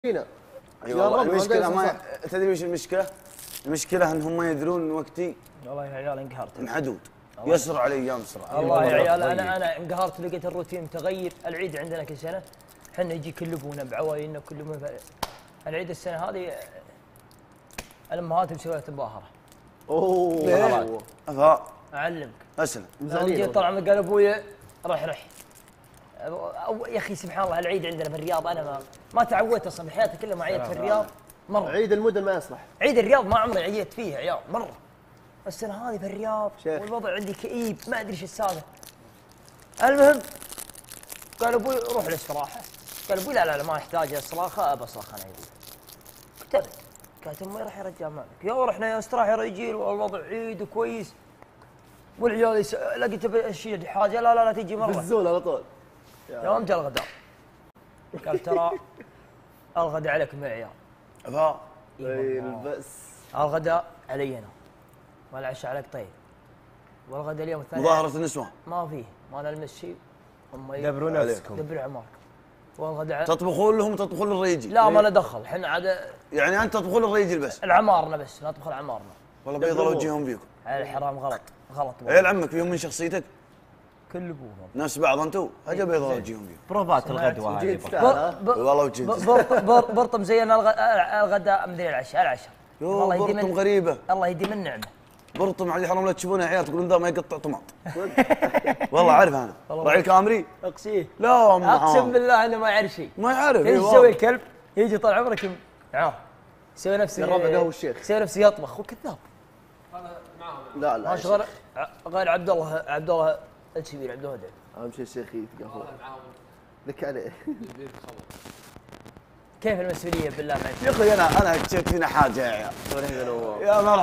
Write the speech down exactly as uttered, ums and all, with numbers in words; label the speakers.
Speaker 1: فينا.
Speaker 2: اي والله المشكله ما تدري وش المشكله؟ المشكله انهم ما يدرون ان وقتي
Speaker 3: والله يا عيال انقهرت
Speaker 2: محدود يسرع الايام سرعه.
Speaker 3: والله يا عيال انا انا انقهرت لقيت الروتين متغير. العيد عندنا كل سنه احنا يجي كل ابونا بعوايلنا كل ابونا. العيد السنه هذه الامهات مسويه مباهره.
Speaker 1: اوه
Speaker 2: افا
Speaker 3: اعلمك
Speaker 2: اسلم
Speaker 3: جيت طلع قال ابويا رح رح أو يا اخي سبحان الله العيد عندنا في الرياض انا ما ما تعودت اصلا بحياتي كلها ما عيدت في الرياض مره.
Speaker 1: عيد المدن ما يصلح.
Speaker 3: عيد الرياض ما عمري عيدت فيه يا عيال مره. السنه هذه في الرياض
Speaker 1: شيخ.
Speaker 3: والوضع عندي كئيب ما ادري ايش السالفه. المهم قال ابوي روح الاستراحه. قال ابوي لا لا لا ما يحتاج اصراخه ابى اصرخ انا عيد. كتبت قالت امي راح يا رجال مالك يا رحنا يا استراحه يا رجال والوضع عيد وكويس والعيال يس... لقيت الشيء حاجه لا لا لا تجي مره
Speaker 1: بالزول على طول.
Speaker 3: يوم جاء الغداء قال ترى الغداء عليكم يا عيال.
Speaker 2: افا
Speaker 1: بس
Speaker 3: الغداء علي انا والعشاء عليك طيب والغداء اليوم الثاني
Speaker 2: مظاهره النسوان
Speaker 3: ما فيه ما نلمس شيء. امي
Speaker 4: دبروا نفسكم
Speaker 3: دبروا عماركم والغداء
Speaker 2: تطبخون لهم تطبخون للرجال.
Speaker 3: لا ما له دخل احنا عاد
Speaker 2: يعني انت تطبخون للرجال بس
Speaker 3: العمارنا بس نطبخ العمارنا.
Speaker 2: والله بيضل وجههم فيكم.
Speaker 3: الحرام غلط غلط
Speaker 2: عيال عمك فيهم من شخصيتك
Speaker 3: كل ابوهم
Speaker 2: نفس بعض انتم اجل بيضل وجههم فيكم.
Speaker 4: بروفات الغدوه هذه
Speaker 1: جيت
Speaker 3: بر- ب-
Speaker 2: والله وجهك
Speaker 3: برط- بر- برطم زينا الغ- الغداء مدري العشاء العشاء
Speaker 2: يو برطم غريبه.
Speaker 3: الله يديم النعمه.
Speaker 2: برطم على حرام لا تشوفونه يا عيال تقولون ذا ما يقطع طماط. والله عارف انا راعي الكامري
Speaker 3: اقسيه
Speaker 2: لا ما
Speaker 3: اقسم بالله انه ما يعرف شيء.
Speaker 2: ما يعرف
Speaker 3: ايش يسوي الكلب؟ يجي طال عمرك يم- عاه يسوي نفسه
Speaker 1: الربع قهوة الشيخ.
Speaker 3: يسوي نفسه يطبخ هو كذاب.
Speaker 1: لا لا
Speaker 3: ماشي غير غير عبد الله عبد الله الكبير عبد الله هدى.
Speaker 1: اهم شيء الشيخ يتقهوى لك عليه.
Speaker 3: كيف المسؤوليه بالله معك؟
Speaker 2: يا اخي انا انا اكتشفت فينا حاجه يا عيال. يا مرحبا.